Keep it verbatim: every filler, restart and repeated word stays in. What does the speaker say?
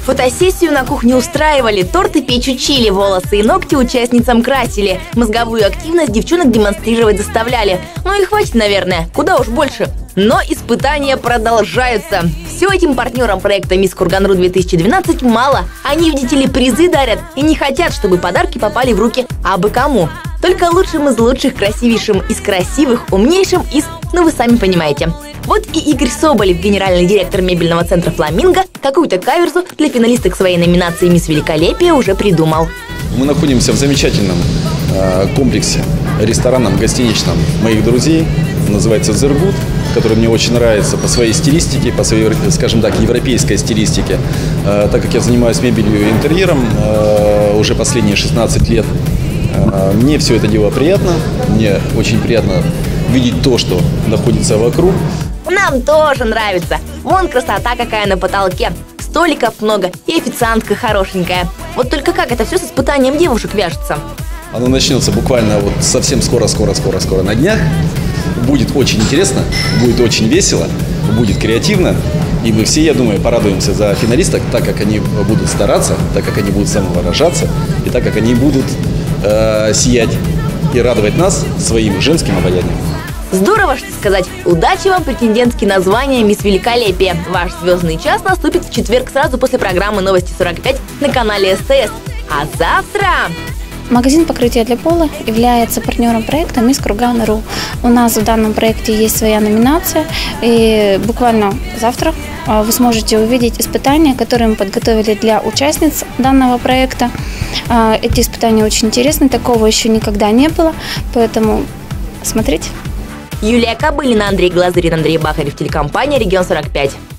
Фотосессию на кухне устраивали, торты печь учили, волосы и ногти участницам красили. Мозговую активность девчонок демонстрировать заставляли. Ну и хватит, наверное, куда уж больше. Но испытания продолжаются. Все этим партнерам проекта «Мисс Курган.ру две тысячи двенадцать» мало. Они, видите ли, призы дарят и не хотят, чтобы подарки попали в руки абы кому. Только лучшим из лучших, красивейшим из красивых, умнейшим из, ну вы сами понимаете. Вот и Игорь Соболев, генеральный директор мебельного центра «Фламинго», какую-то каверзу для финалисток своей номинации «Мисс Великолепие» уже придумал. Мы находимся в замечательном э, комплексе, ресторанном, гостиничном моих друзей. Называется «Зергут», который мне очень нравится по своей стилистике, по своей, скажем так, европейской стилистике. Э, так как я занимаюсь мебелью и интерьером э, уже последние шестнадцать лет, э, мне все это дело приятно. Мне очень приятно видеть то, что находится вокруг. Нам тоже нравится. Вон красота какая на потолке. Столиков много и официантка хорошенькая. Вот только как это все с испытанием девушек вяжется? Оно начнется буквально вот совсем скоро-скоро-скоро-скоро на днях. Будет очень интересно, будет очень весело, будет креативно. И мы все, я думаю, порадуемся за финалисток, так как они будут стараться, так как они будут самовыражаться и так как они будут э, сиять и радовать нас своим женским обаянием. Здорово, что сказать. Удачи вам, претендентки на звание «Мисс Великолепие». Ваш звездный час наступит в четверг сразу после программы «Новости сорок пять» на канале СТС. А завтра... Магазин покрытия для пола является партнером проекта «Мисс Курган.ру». У нас в данном проекте есть своя номинация, и буквально завтра вы сможете увидеть испытания, которые мы подготовили для участниц данного проекта. Эти испытания очень интересны, такого еще никогда не было, поэтому смотрите. Юлия Кобылина, Андрей Глазырин, Андрей Бахарев, телекомпания «Регион сорок пять».